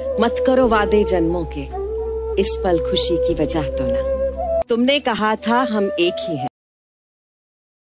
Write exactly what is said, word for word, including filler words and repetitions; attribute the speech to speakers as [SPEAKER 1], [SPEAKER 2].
[SPEAKER 1] मत करो वादे जन्मों के, इस पल खुशी की वजह तो ना। तुमने कहा था हम एक ही हैं,